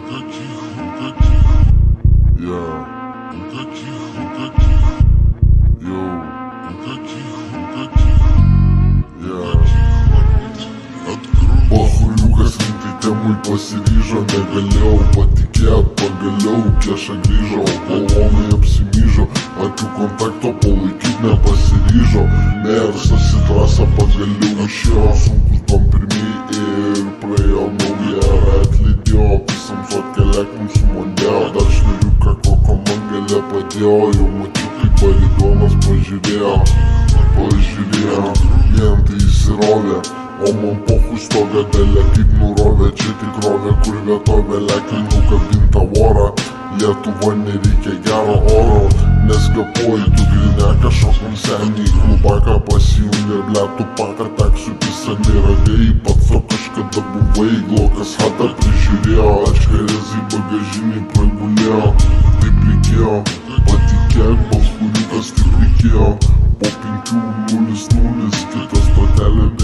Pachuriukas rimtai temui pasiryžo, negalėjau patikėt, pagaliau keša grįžo, kolonai apsimyžo, akių kontakto palaikyt nepasiryžo. Mersas į trasą pagaliau išėjo, sunkus bam pirmieji ir praėjo naują atlydėjo, visam sotkelek mums sumondėjo, dar šniriuką koko man gale padėjo, jau mačiau kaip baridonas pažiūrėjo, klientai įsirovė. O man pochų stoga dalė kaip nurovė, čia tikrovė, kur vietovė lekia nukabinta vorą. Lietuva nereikia gero oro, nes kapoji tu grineka šokom senį į klubaką pasijungė, bletų paką taksiu pisami radėjai, pats to kažkada buvai, glokas hatą prižiūrėjo, ačkarezai bagažinį pragulėjo, taip reikėjo, patikėk, balskuriukas taip reikėjo, po 5:00 kitas stotelė